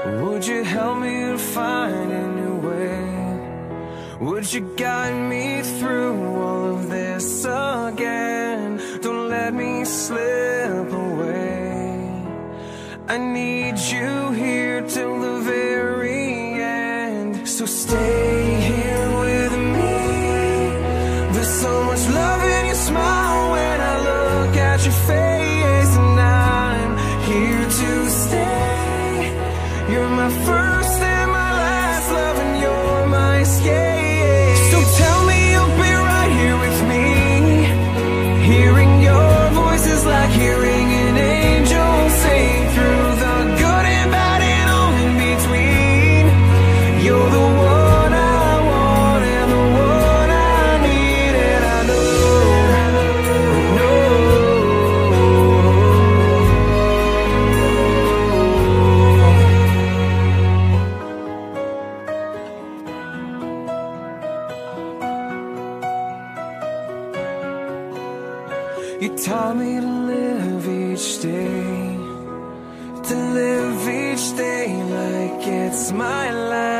Would you help me to find a new way? Would you guide me through all of this again? Don't let me slip away. I need you here till the very end. So stay here with me. There's so much love in your smile when I look at your face, and I'm here to stay. You're my first and my last love, and you're my escape. So tell me you'll be right here with me. Hearing your voice is like hearing an angel sing, through the good and bad and all in between. You're the one I want and the one I need, and I know. You taught me to live each day, to live each day like it's my last.